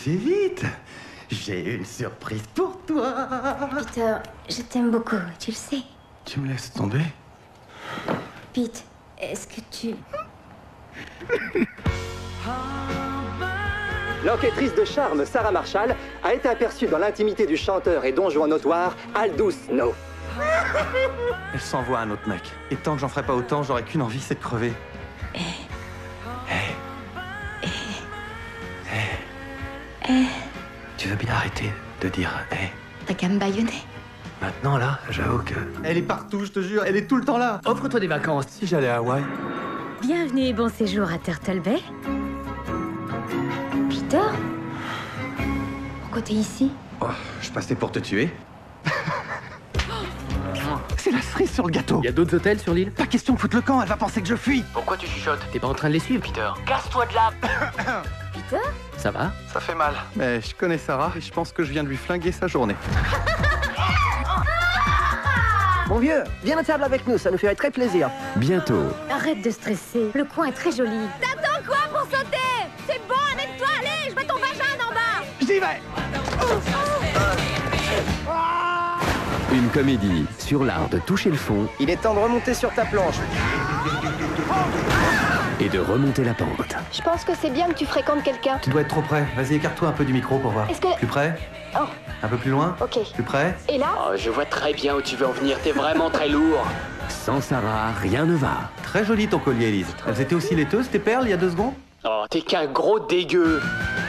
si vite. J'ai une surprise pour toi. Peter, je t'aime beaucoup, tu le sais. Tu me laisses tomber? Pete, est-ce que tu... L'enquêtrice de charme Sarah Marshall a été aperçue dans l'intimité du chanteur et donjon notoire Aldous Snow. Elle s'envoie à un autre mec. Et tant que j'en ferai pas autant, j'aurai qu'une envie, c'est de crever. Tu veux bien arrêter de dire hey? T'as qu'à me bâillonner. Maintenant, là, j'avoue que... Elle est partout, je te jure, elle est tout le temps là. Offre-toi des vacances. Si j'allais à Hawaï... Bienvenue et bon séjour à Turtle Bay. Peter? Pourquoi t'es ici? Oh, je passais pour te tuer. C'est la cerise sur le gâteau. Y a d'autres hôtels sur l'île? Pas question de foutre le camp, elle va penser que je fuis. Pourquoi tu chuchotes? T'es pas en train de les suivre, Peter? Casse-toi de là! Peter? Ça va? Ça fait mal. Mais je connais Sarah et je pense que je viens de lui flinguer sa journée. Mon vieux, viens à table avec nous, ça nous ferait très plaisir. Bientôt. Arrête de stresser, le coin est très joli. T'attends quoi pour sauter? C'est bon, amène-toi, allez, je mets ton vagin en bas. J'y vais. Une comédie sur l'art de toucher le fond Il est temps de remonter sur ta planche. et de remonter la pente. Je pense que c'est bien que tu fréquentes quelqu'un. Tu dois être trop près. Vas-y, écarte-toi un peu du micro pour voir. Est-ce que- Plus près? Oh, Un peu plus loin? ok. Plus près? Et là? Oh, je vois très bien où tu veux en venir, t'es vraiment très lourd. Sans Sarah, rien ne va. Très joli ton collier, Elise. Elles étaient aussi laiteuses, tes perles, il y a 2 secondes? Oh, t'es qu'un gros dégueu.